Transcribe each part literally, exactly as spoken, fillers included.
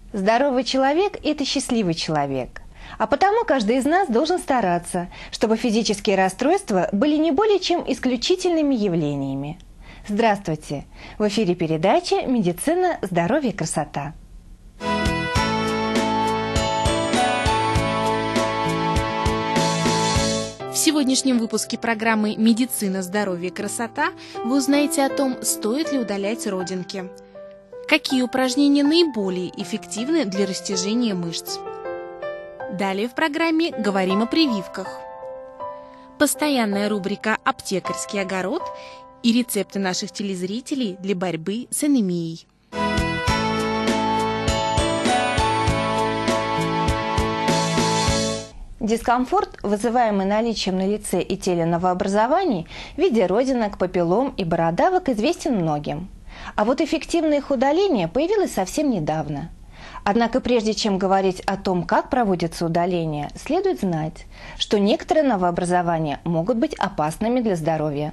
Здоровый человек – это счастливый человек. А потому каждый из нас должен стараться, чтобы физические расстройства были не более чем исключительными явлениями. Здравствуйте! В эфире передача «Медицина, здоровье, красота». В сегодняшнем выпуске программы «Медицина, здоровье, красота» вы узнаете о том, стоит ли удалять родинки, какие упражнения наиболее эффективны для растяжения мышц. Далее в программе говорим о прививках. Постоянная рубрика «Аптекарский огород» и рецепты наших телезрителей для борьбы с анемией. Дискомфорт, вызываемый наличием на лице и теле новообразований в виде родинок, папиллом и бородавок, известен многим. А вот эффективное их удаление появилось совсем недавно. Однако прежде чем говорить о том, как проводится удаление, следует знать, что некоторые новообразования могут быть опасными для здоровья.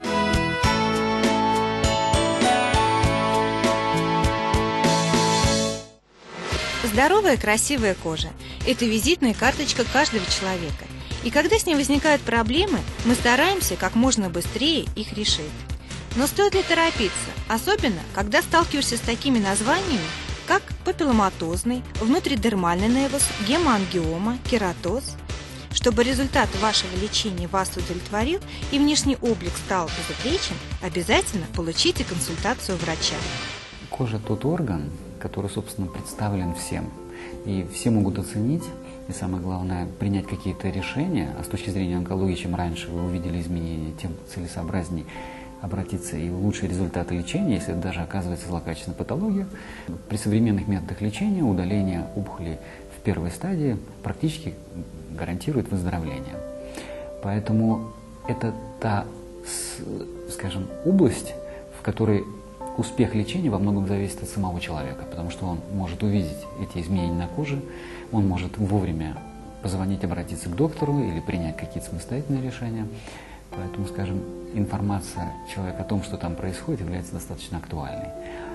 Здоровая, красивая кожа – это визитная карточка каждого человека. И когда с ней возникают проблемы, мы стараемся как можно быстрее их решить. Но стоит ли торопиться, особенно когда сталкиваешься с такими названиями, как папилломатозный, внутридермальный невус, гемоангиома, кератоз? Чтобы результат вашего лечения вас удовлетворил и внешний облик стал безупречен, обязательно получите консультацию врача. Кожа – тот орган, который, собственно, представлен всем. И все могут оценить, и самое главное, принять какие-то решения. А с точки зрения онкологии, чем раньше вы увидели изменения, тем целесообразнее обратиться и лучшие результаты лечения, если это даже оказывается злокачественная патология. При современных методах лечения удаление опухолей в первой стадии практически гарантирует выздоровление. Поэтому это та, скажем, область, в которой успех лечения во многом зависит от самого человека, потому что он может увидеть эти изменения на коже, он может вовремя позвонить, обратиться к доктору или принять какие-то самостоятельные решения. Поэтому, скажем, информация человека о том, что там происходит, является достаточно актуальной.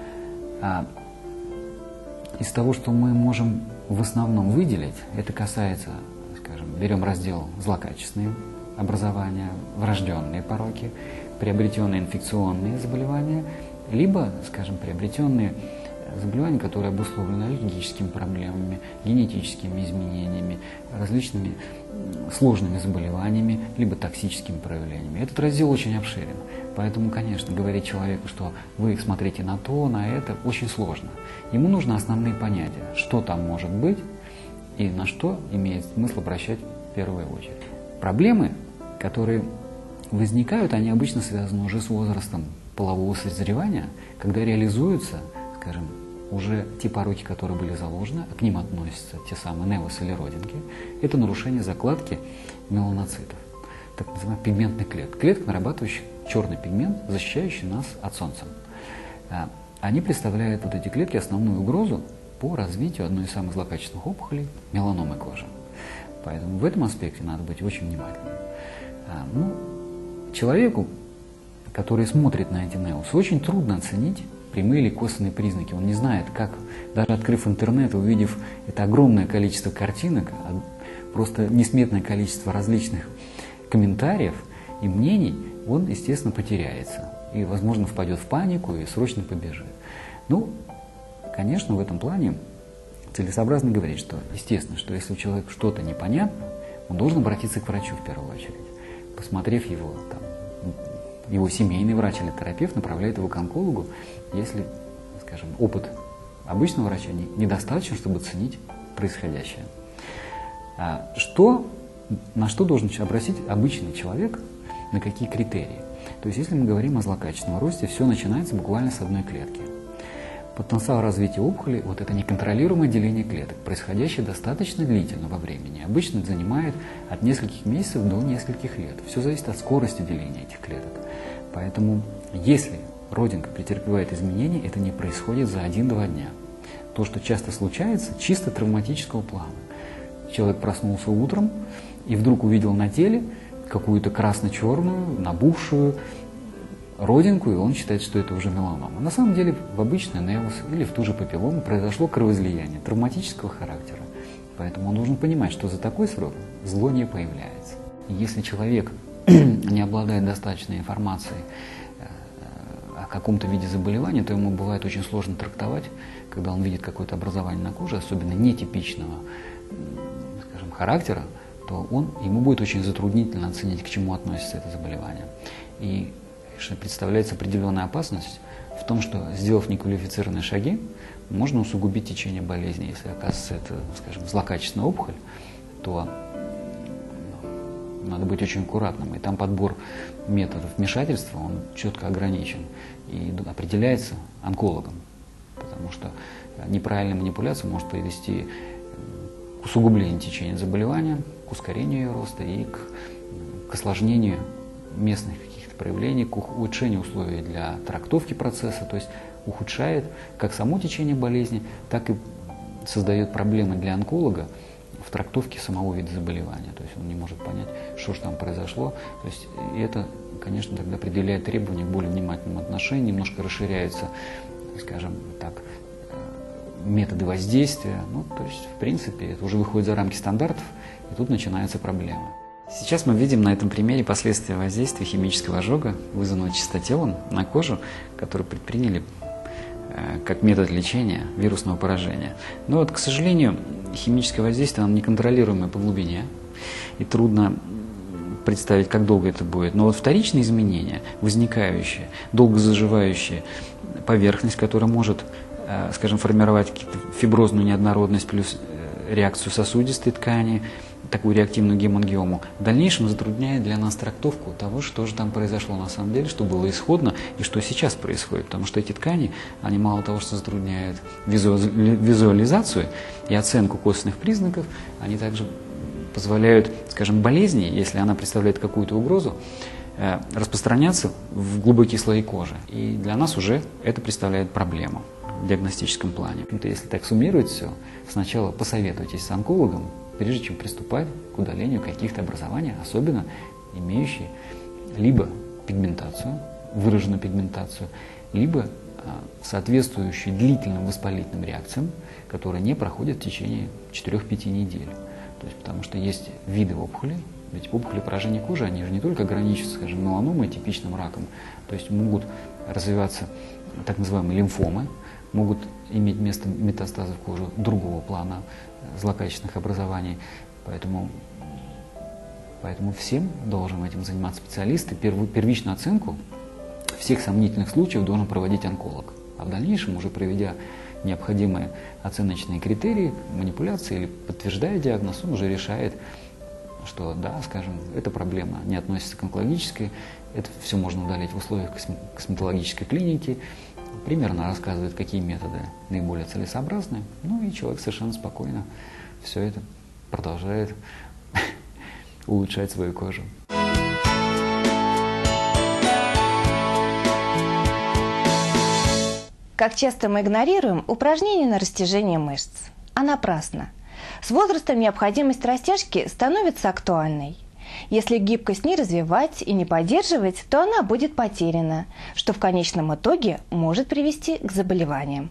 А из того, что мы можем в основном выделить, это касается, скажем, берем раздел злокачественные образования, врожденные пороки, приобретенные инфекционные заболевания, либо, скажем, приобретенные заболевания, которые обусловлены аллергическими проблемами, генетическими изменениями, различными сложными заболеваниями, либо токсическими проявлениями. Этот раздел очень обширен. Поэтому, конечно, говорить человеку, что вы смотрите на то, на это, очень сложно. Ему нужны основные понятия, что там может быть и на что имеет смысл обращать в первую очередь. Проблемы, которые возникают, они обычно связаны уже с возрастом полового созревания, когда реализуются, скажем, уже те пороки, которые были заложены, а к ним относятся те самые невусы или родинки, это нарушение закладки меланоцитов, так называемых пигментных клеток, клеток, нарабатывающих черный пигмент, защищающий нас от солнца. Они представляют, вот эти клетки, основную угрозу по развитию одной из самых злокачественных опухолей – меланомы кожи. Поэтому в этом аспекте надо быть очень внимательным. Ну, человеку, который смотрит на эти невусы, очень трудно оценить прямые или косвенные признаки. Он не знает, как, даже открыв интернет, увидев это огромное количество картинок, просто несметное количество различных комментариев и мнений, он, естественно, потеряется. И, возможно, впадет в панику и срочно побежит. Ну, конечно, в этом плане целесообразно говорить, что, естественно, что если у человека что-то непонятно, он должен обратиться к врачу в первую очередь. Посмотрев его, там, его семейный врач или терапевт направляет его к онкологу, если, скажем, опыт обычного врача недостаточно, чтобы оценить происходящее. А что, на что должен обратить обычный человек, на какие критерии? То есть, если мы говорим о злокачественном росте, все начинается буквально с одной клетки. Потенциал развития опухоли – вот это неконтролируемое деление клеток, происходящее достаточно длительно во времени. Обычно это занимает от нескольких месяцев до нескольких лет. Все зависит от скорости деления этих клеток. Поэтому, если родинка претерпевает изменения, это не происходит за один-два дня. То, что часто случается, чисто травматического плана. Человек проснулся утром и вдруг увидел на теле какую-то красно-черную, набухшую, родинку, и он считает, что это уже меланома. На самом деле в обычный невус или в ту же папиллому произошло кровоизлияние травматического характера. Поэтому он должен понимать, что за такой срок зло не появляется. И если человек не обладает достаточной информацией о каком-то виде заболевания, то ему бывает очень сложно трактовать, когда он видит какое-то образование на коже, особенно нетипичного, скажем, характера, то он, ему будет очень затруднительно оценить, к чему относится это заболевание. И, конечно, представляется определенная опасность в том, что, сделав неквалифицированные шаги, можно усугубить течение болезни. Если, оказывается, это, скажем, злокачественная опухоль, то надо быть очень аккуратным. И там подбор методов вмешательства, он четко ограничен и определяется онкологом. Потому что неправильная манипуляция может привести к усугублению течения заболевания, к ускорению ее роста и к, к осложнению местных каких-то проявлений, к ухудшению условий для трактовки процесса, то есть ухудшает как само течение болезни, так и создает проблемы для онколога в трактовке самого вида заболевания. То есть он не может понять, что же там произошло. То есть и это, конечно, тогда определяет требования к более внимательному отношению, немножко расширяются, скажем так, методы воздействия. Ну, то есть, в принципе, это уже выходит за рамки стандартов, и тут начинается проблема. Сейчас мы видим на этом примере последствия воздействия химического ожога, вызванного чистотелом на кожу, который предприняли э, как метод лечения вирусного поражения. Но вот, к сожалению, химическое воздействие, оно неконтролируемое по глубине, и трудно представить, как долго это будет. Но вот вторичные изменения, возникающие, долго заживающие поверхность, которая может, э, скажем, формировать фиброзную неоднородность плюс э, реакцию сосудистой ткани, такую реактивную гемангиому, в дальнейшем затрудняет для нас трактовку того, что же там произошло на самом деле, что было исходно и что сейчас происходит. Потому что эти ткани, они мало того, что затрудняют визуализацию и оценку косвенных признаков, они также позволяют, скажем, болезни, если она представляет какую-то угрозу, распространяться в глубокие слои кожи. И для нас уже это представляет проблему в диагностическом плане. Если так суммировать все, сначала посоветуйтесь с онкологом, прежде чем приступать к удалению каких-то образований, особенно имеющие либо пигментацию, выраженную пигментацию, либо а, соответствующие длительным воспалительным реакциям, которые не проходят в течение четырёх-пяти недель. То есть, потому что есть виды опухолей, ведь опухоли поражения кожи, они же не только ограничиваются, скажем, меланомой, типичным раком, то есть могут развиваться так называемые лимфомы, могут иметь место метастазы в кожу другого плана, злокачественных образований. Поэтому, поэтому всем должен этим заниматься специалист, и первую, первичную оценку всех сомнительных случаев должен проводить онколог. А в дальнейшем, уже проведя необходимые оценочные критерии, манипуляции или подтверждая диагноз, он уже решает, что да, скажем, эта проблема не относится к онкологической, это все можно удалить в условиях косметологической клиники, примерно рассказывает, какие методы наиболее целесообразны, ну и человек совершенно спокойно все это продолжает улучшать свою кожу. Как часто мы игнорируем упражнения на растяжение мышц? А напрасно. С возрастом необходимость растяжки становится актуальной. Если гибкость не развивать и не поддерживать, то она будет потеряна, что в конечном итоге может привести к заболеваниям.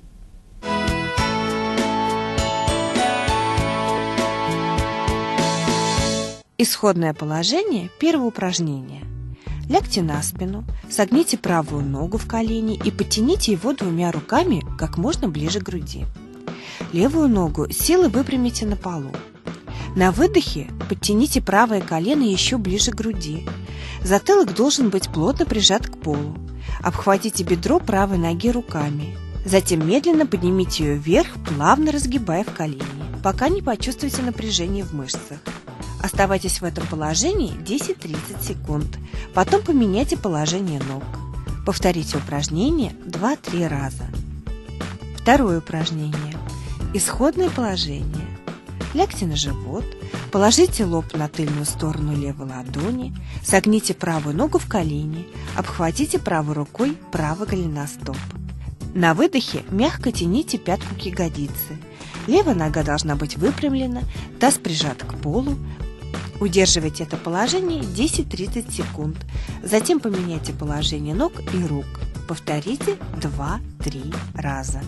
Исходное положение первого упражнения. Лягте на спину, согните правую ногу в колени и подтяните его двумя руками как можно ближе к груди. Левую ногу с силой выпрямите на полу. На выдохе подтяните правое колено еще ближе к груди. Затылок должен быть плотно прижат к полу. Обхватите бедро правой ноги руками. Затем медленно поднимите ее вверх, плавно разгибая в колени, пока не почувствуете напряжение в мышцах. Оставайтесь в этом положении десять-тридцать секунд. Потом поменяйте положение ног. Повторите упражнение два-три раза. Второе упражнение. Исходное положение. Лягте на живот, положите лоб на тыльную сторону левой ладони, согните правую ногу в колени, обхватите правой рукой правый голеностоп. На выдохе мягко тяните пятку к ягодице. Левая нога должна быть выпрямлена, таз прижат к полу, Удерживайте это положение десять-тридцать секунд. Затем поменяйте положение ног и рук. Повторите два-три раза.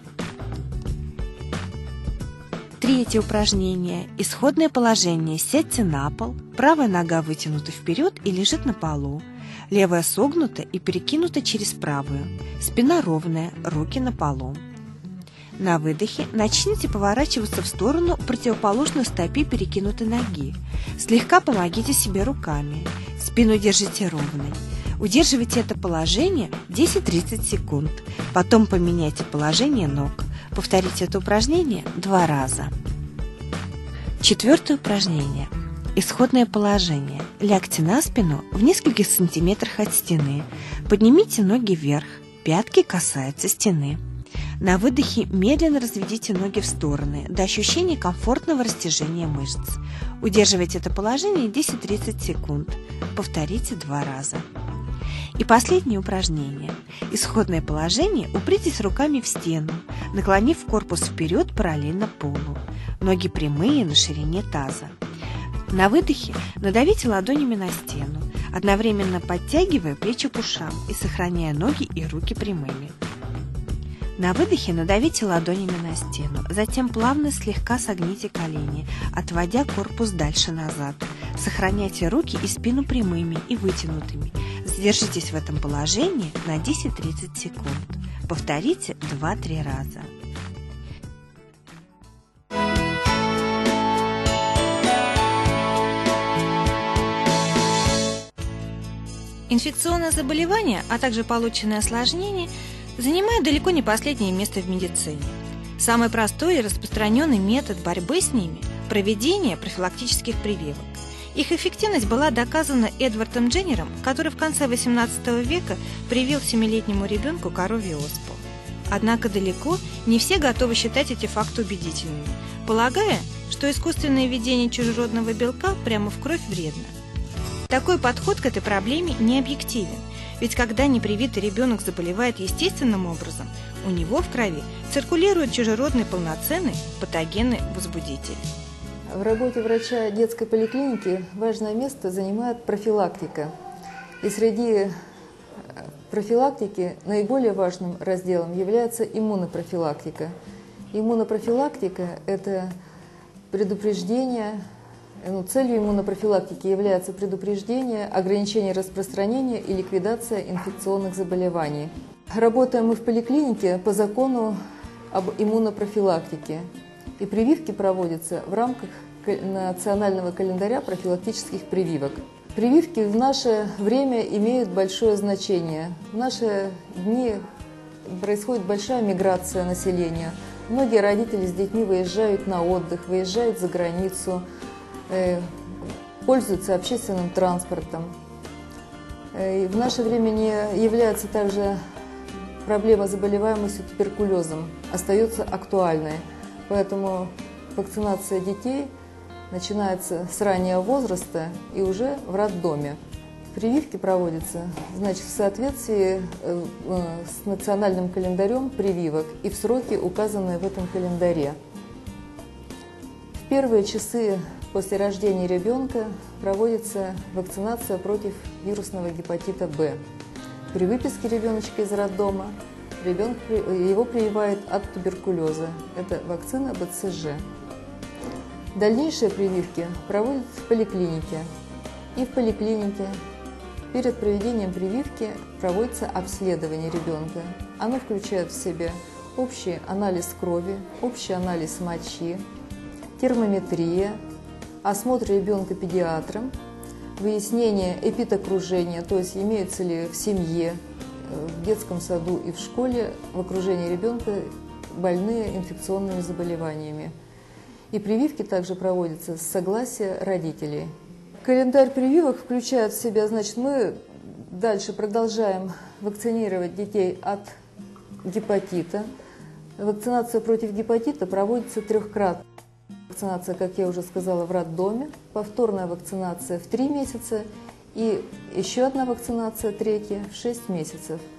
Третье упражнение. Исходное положение. Сядьте на пол. Правая нога вытянута вперед и лежит на полу. Левая согнута и перекинута через правую. Спина ровная, руки на полу. На выдохе начните поворачиваться в сторону противоположной стопе перекинутой ноги. Слегка помогите себе руками. Спину держите ровной. Удерживайте это положение десять-тридцать секунд. Потом поменяйте положение ног. Повторите это упражнение два раза. Четвертое упражнение. Исходное положение. Лягте на спину в нескольких сантиметрах от стены. Поднимите ноги вверх. Пятки касаются стены. На выдохе медленно разведите ноги в стороны до ощущения комфортного растяжения мышц. Удерживайте это положение десять-тридцать секунд. Повторите два раза. И последнее упражнение. Исходное положение. Упритесь руками в стену, наклонив корпус вперед параллельно полу. Ноги прямые на ширине таза. На выдохе надавите ладонями на стену, одновременно подтягивая плечи к ушам и сохраняя ноги и руки прямыми. На выдохе надавите ладонями на стену, затем плавно слегка согните колени, отводя корпус дальше назад. Сохраняйте руки и спину прямыми и вытянутыми. Задержитесь в этом положении на десять-тридцать секунд. Повторите два-три раза. Инфекционные заболевания, а также полученные осложнения занимают далеко не последнее место в медицине. Самый простой и распространенный метод борьбы с ними – проведение профилактических прививок. Их эффективность была доказана Эдвардом Дженнером, который в конце восемнадцатого века привил семилетнему ребенку коровью оспу. Однако далеко не все готовы считать эти факты убедительными, полагая, что искусственное введение чужеродного белка прямо в кровь вредно. Такой подход к этой проблеме не объективен, ведь когда непривитый ребенок заболевает естественным образом, у него в крови циркулирует чужеродный полноценный патогенный возбудитель. В работе врача детской поликлиники важное место занимает профилактика. И среди профилактики наиболее важным разделом является иммунопрофилактика. Иммунопрофилактика – это предупреждение, ну, целью иммунопрофилактики является предупреждение, ограничение распространения и ликвидация инфекционных заболеваний. Работаем мы в поликлинике по закону об иммунопрофилактике. И прививки проводятся в рамках национального календаря профилактических прививок. Прививки в наше время имеют большое значение. В наши дни происходит большая миграция населения. Многие родители с детьми выезжают на отдых, выезжают за границу, пользуются общественным транспортом. И в наше время не является также проблема заболеваемости туберкулезом, остается актуальной. Поэтому вакцинация детей начинается с раннего возраста и уже в роддоме. Прививки проводятся, значит, в соответствии с национальным календарем прививок и в сроки, указанные в этом календаре. В первые часы после рождения ребенка проводится вакцинация против вирусного гепатита Б. При выписке ребеночка из роддома ребенка, его прививают от туберкулеза. Это вакцина бэ цэ жэ. Дальнейшие прививки проводят в поликлинике. И в поликлинике перед проведением прививки проводится обследование ребенка. Оно включает в себя общий анализ крови, общий анализ мочи, термометрия, осмотр ребенка педиатром, выяснение эпидокружения, то есть имеются ли в семье, в детском саду и в школе в окружении ребенка больные инфекционными заболеваниями. И прививки также проводятся с согласия родителей. Календарь прививок включает в себя, значит, мы дальше продолжаем вакцинировать детей от гепатита. Вакцинация против гепатита проводится трехкратно. Вакцинация, как я уже сказала, в роддоме, повторная вакцинация в три месяца и еще одна вакцинация, третья, в шесть месяцев.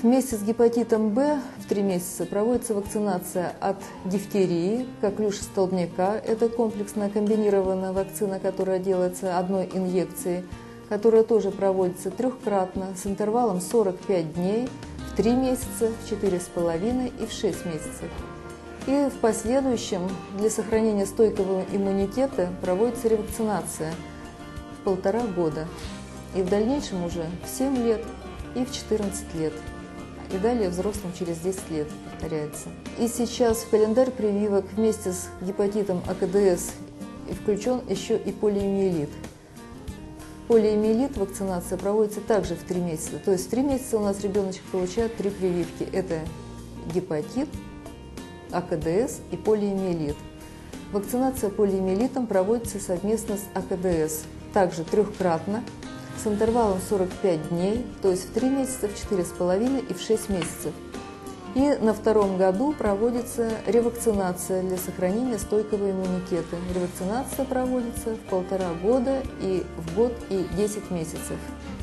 вместе с гепатитом Б в три месяца проводится вакцинация от дифтерии, коклюша столбняка. Это комплексная комбинированная вакцина, которая делается одной инъекцией, которая тоже проводится трехкратно с интервалом сорок пять дней, в три месяца, в четыре с половиной и в шесть месяцев. И в последующем для сохранения стойкого иммунитета проводится ревакцинация в полтора года. И в дальнейшем уже в семь лет и в четырнадцать лет. И далее взрослым через десять лет повторяется. И сейчас в календарь прививок вместе с гепатитом А К Д С включен еще и полиомиелит. Полиомиелит вакцинация проводится также в три месяца. То есть в три месяца у нас ребеночек получает три прививки. Это гепатит, А К Д С и полиомиелит. Вакцинация полиомиелитом проводится совместно с А К Д С, также трехкратно, с интервалом сорок пять дней, то есть в три месяца, в четыре с половиной и в шесть месяцев. И на втором году проводится ревакцинация для сохранения стойкого иммунитета. Ревакцинация проводится в полтора года и в год и десять месяцев.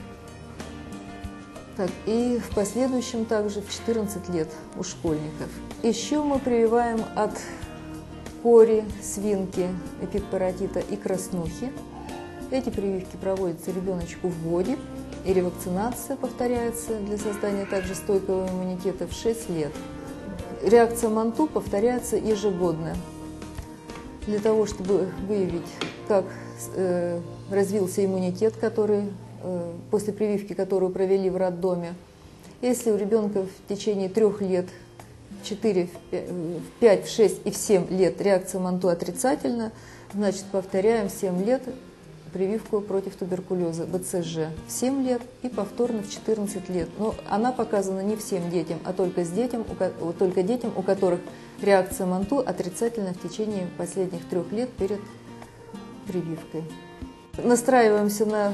Так, и в последующем также в четырнадцать лет у школьников. Еще мы прививаем от кори, свинки, эпидпаратита и краснухи. Эти прививки проводятся ребеночку в годик, и ревакцинация повторяется для создания также стойкого иммунитета в шесть лет. Реакция МАНТУ повторяется ежегодно для того, чтобы выявить, как э, развился иммунитет, который, э, после прививки, которую провели в роддоме. Если у ребенка в течение трех лет, четыре, в пять, в шесть и в семь лет реакция МАНТУ отрицательна, значит повторяем семь лет прививку против туберкулеза Б Ц Ж в семь лет и повторно в четырнадцать лет. Но она показана не всем детям, а только, с детям, у, только детям, у которых реакция МАНТУ отрицательна в течение последних трех лет перед прививкой. Настраиваемся на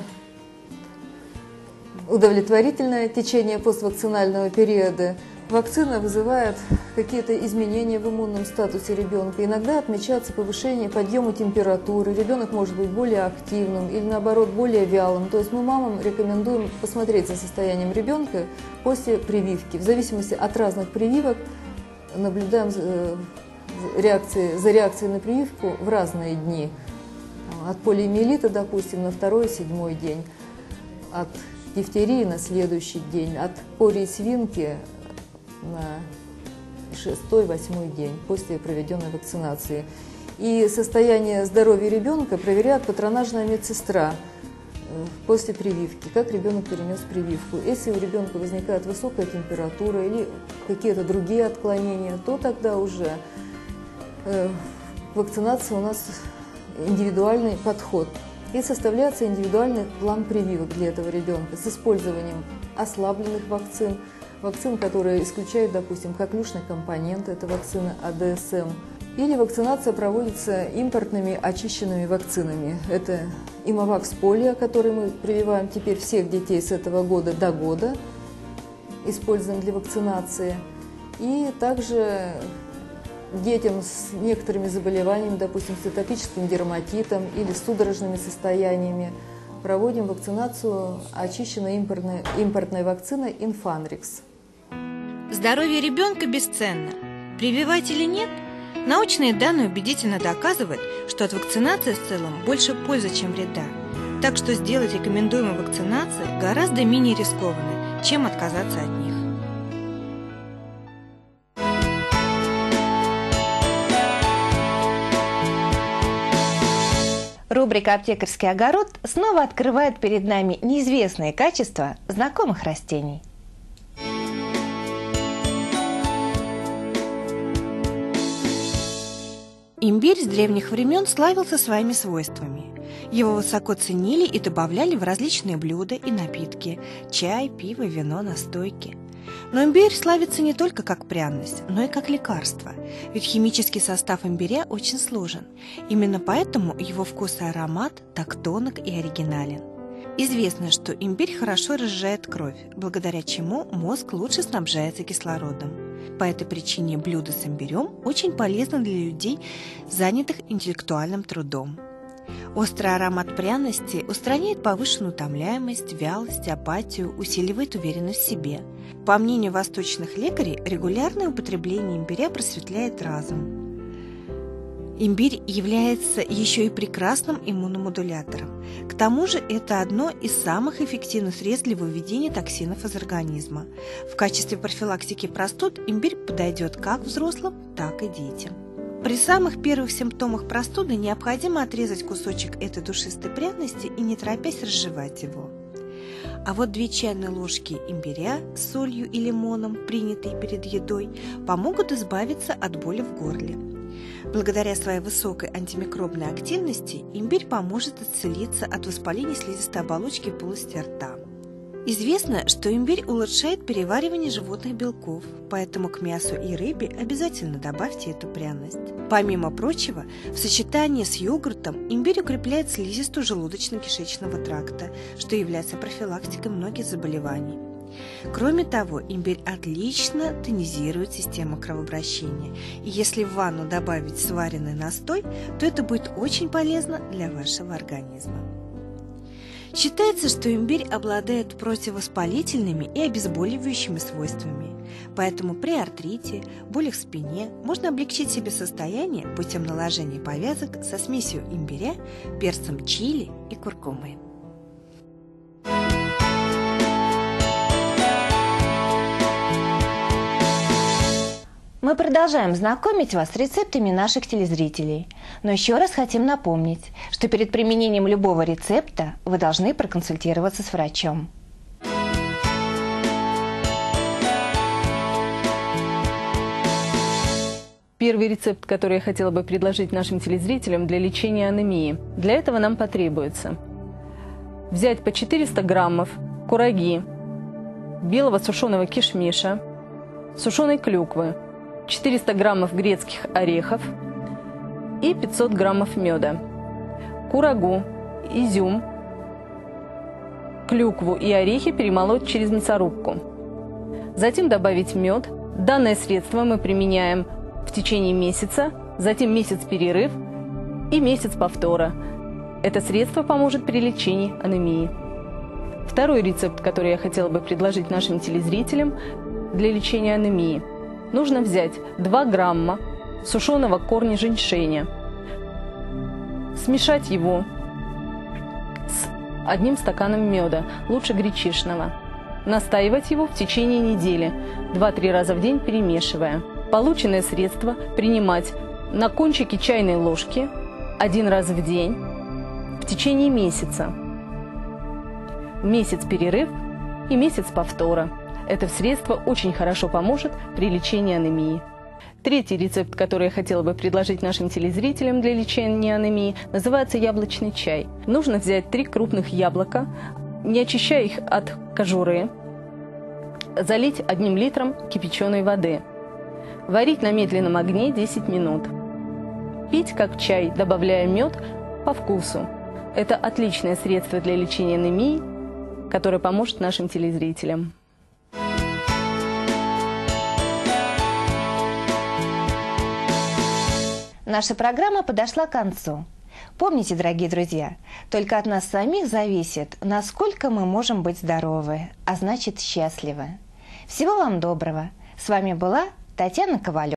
удовлетворительное течение поствакцинального периода. Вакцина вызывает какие-то изменения в иммунном статусе ребенка. Иногда отмечается повышение подъема температуры, ребенок может быть более активным или наоборот более вялым. То есть мы мамам рекомендуем посмотреть за состоянием ребенка после прививки. В зависимости от разных прививок наблюдаем реакции, за реакцией на прививку в разные дни. От полиомиелита, допустим, на второй-седьмой день, от дифтерии на следующий день, от кори свинки на шестой-восьмой день после проведенной вакцинации. И состояние здоровья ребенка проверяет патронажная медсестра после прививки, как ребенок перенес прививку. Если у ребенка возникает высокая температура или какие-то другие отклонения, то тогда уже э, вакцинация у нас индивидуальный подход. И составляется индивидуальный план прививок для этого ребенка с использованием ослабленных вакцин, вакцин, которые исключают, допустим, коклюшный компонент, это вакцина А Д С М, или вакцинация проводится импортными очищенными вакцинами. Это имовакс полио, который мы прививаем теперь всех детей с этого года до года, используем для вакцинации, и также детям с некоторыми заболеваниями, допустим, с атопическим дерматитом или с судорожными состояниями, проводим вакцинацию очищенной импортной, импортной вакциной Инфанрикс. Здоровье ребенка бесценно. Прививать или нет? Научные данные убедительно доказывают, что от вакцинации в целом больше пользы, чем вреда. Так что сделать рекомендуемые вакцинации гораздо менее рискованно, чем отказаться от них. Рубрика «Аптекарский огород» снова открывает перед нами неизвестные качества знакомых растений. Имбирь с древних времен славился своими свойствами. Его высоко ценили и добавляли в различные блюда и напитки – чай, пиво, вино, настойки. Но имбирь славится не только как пряность, но и как лекарство, ведь химический состав имбиря очень сложен. Именно поэтому его вкус и аромат так тонок и оригинален. Известно, что имбирь хорошо разжижает кровь, благодаря чему мозг лучше снабжается кислородом. По этой причине блюдо с имбирем очень полезно для людей, занятых интеллектуальным трудом. Острый аромат пряности устраняет повышенную утомляемость, вялость, апатию, усиливает уверенность в себе. По мнению восточных лекарей, регулярное употребление имбиря просветляет разум. Имбирь является еще и прекрасным иммуномодулятором. К тому же это одно из самых эффективных средств для выведения токсинов из организма. В качестве профилактики простуд имбирь подойдет как взрослым, так и детям. При самых первых симптомах простуды необходимо отрезать кусочек этой душистой пряности и не торопясь разжевать его. А вот две чайные ложки имбиря с солью и лимоном, принятые перед едой, помогут избавиться от боли в горле. Благодаря своей высокой антимикробной активности имбирь поможет исцелиться от воспаления слизистой оболочки полости рта. Известно, что имбирь улучшает переваривание животных белков, поэтому к мясу и рыбе обязательно добавьте эту пряность. Помимо прочего, в сочетании с йогуртом имбирь укрепляет слизистую желудочно-кишечного тракта, что является профилактикой многих заболеваний. Кроме того, имбирь отлично тонизирует систему кровообращения, и если в ванну добавить сваренный настой, то это будет очень полезно для вашего организма. Считается, что имбирь обладает противовоспалительными и обезболивающими свойствами, поэтому при артрите, болях в спине можно облегчить себе состояние путем наложения повязок со смесью имбиря, перцем чили и куркумой. Мы продолжаем знакомить вас с рецептами наших телезрителей. Но еще раз хотим напомнить, что перед применением любого рецепта вы должны проконсультироваться с врачом. Первый рецепт, который я хотела бы предложить нашим телезрителям для лечения анемии. Для этого нам потребуется взять по четыреста граммов кураги, белого сушеного кишмиша, сушеной клюквы, четыреста граммов грецких орехов и пятьсот граммов меда. Курагу, изюм, клюкву и орехи перемолоть через мясорубку. Затем добавить мед. Данное средство мы применяем в течение месяца, затем месяц перерыв и месяц повтора. Это средство поможет при лечении анемии. Второй рецепт, который я хотела бы предложить нашим телезрителям для лечения анемии. Нужно взять два грамма сушеного корня женьшеня, смешать его с одним стаканом меда, лучше гречишного, настаивать его в течение недели, два-три раза в день перемешивая. Полученное средство принимать на кончике чайной ложки один раз в день в течение месяца. Месяц перерыв и месяц повтора. Это средство очень хорошо поможет при лечении анемии. Третий рецепт, который я хотела бы предложить нашим телезрителям для лечения анемии, называется яблочный чай. Нужно взять три крупных яблока, не очищая их от кожуры, залить одним литром кипяченой воды. Варить на медленном огне десять минут. Пить как чай, добавляя мед по вкусу. Это отличное средство для лечения анемии, которое поможет нашим телезрителям. Наша программа подошла к концу. Помните, дорогие друзья, только от нас самих зависит, насколько мы можем быть здоровы, а значит счастливы. Всего вам доброго. С вами была Татьяна Ковалева.